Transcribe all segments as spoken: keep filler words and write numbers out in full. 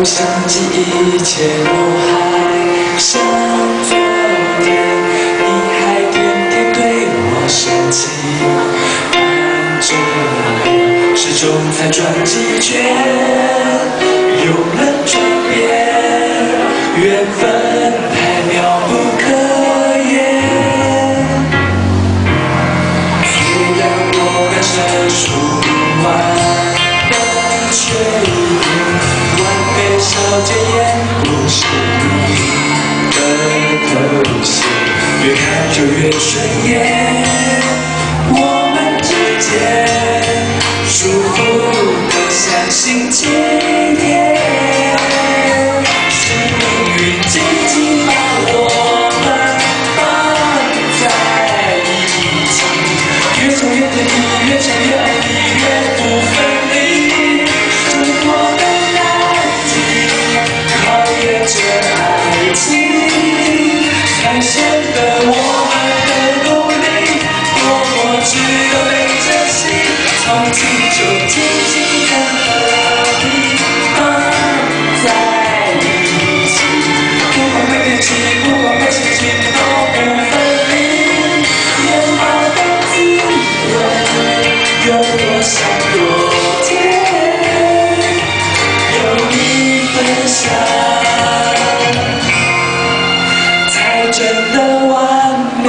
想起以前我还像昨天，你还天天对我生气，但这样始终在转几圈，有了转变，缘分太渺不可言。虽然我们生疏不完的缺点。 小姐也不是你的头衔，越看就越顺眼。我们之间舒服的像星期天，是命运紧紧把我们绑在一起，越走越甜蜜，越想越爱你，越不分离。生活的这爱情才显得我们的努力多么值得被珍惜，从此就紧紧的和你绑在一起，不管会天气，不管会心情，都不分离。面包的滋味有多香多甜，有你分享。 真的完美。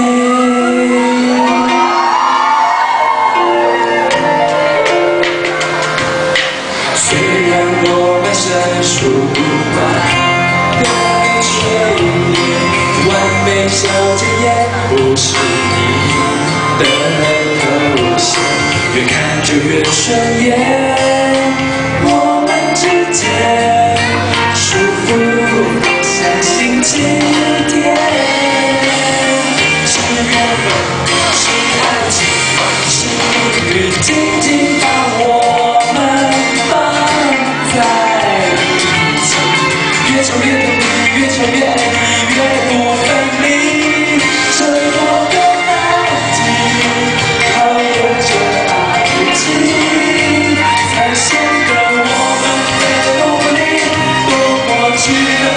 虽然我们生疏不完的缺点，完美小姐也不是你的头衔，越看就越顺眼。我们之间舒服像星期天。 紧紧把我们绑在一起，越走越甜蜜，越想越爱你，越不分离。生活的难题，考验着爱情，才显得我们的努力多么值得。